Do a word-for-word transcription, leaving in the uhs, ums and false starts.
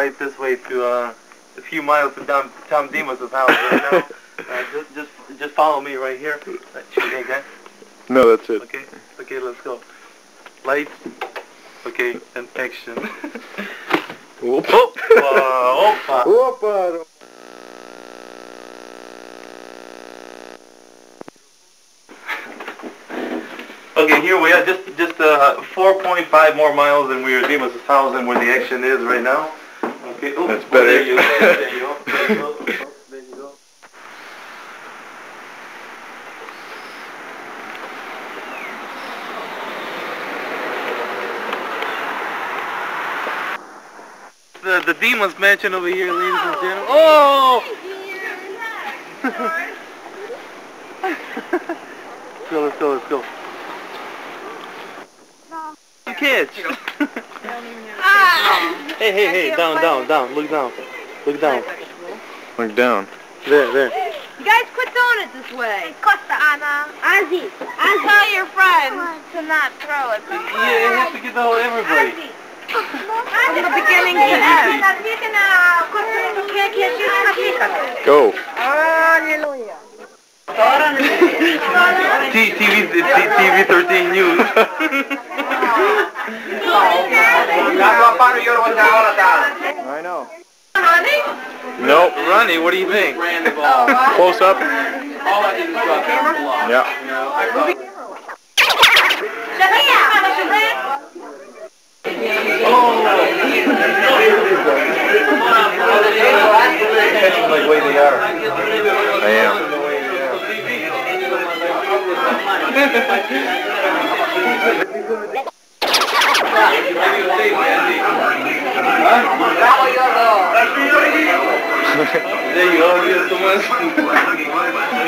right this way to uh, a few miles from Tom, Tom Demas' house right now. Uh, just, just, just follow me right here. Uh, shoot, hey, guys. No, that's it. Okay, okay, let's go. Lights. Okay, and action. Opa! Opa! Opa! Okay, here we are, just just uh, four point five more miles than we are Demas' house and where the action is right now. Okay, oh, that's better. There you go. There you go. There you go. There you go. The the Demas mansion over here, ladies and gentlemen. Oh! Let's go, let's go, let's go. Kids. Hey, hey, hey, down, down, down. Look down. Look down. Look down. There, there. You guys quit doing it this way. Costa, Anna. Ozzy. Ozzy. Tell your friends to not throw it. Yeah, you have to get the whole everybody. From the beginning to end. Go. Hallelujah. T V, T V thirteen News. I know. Running? Nope. Ronnie, what do you think? Close up. Yeah. Catch them like the way they are. I am. There you go, here's the one.